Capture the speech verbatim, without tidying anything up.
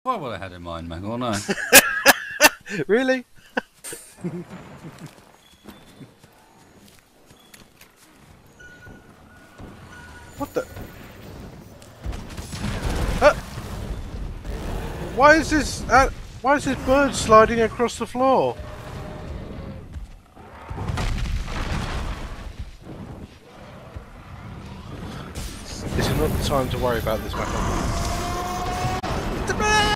Why would I had in mind, Mag, or no? Really? What the? Uh, why is this? Uh, why is this bird sliding across the floor? This is not the time to worry about this, Michael.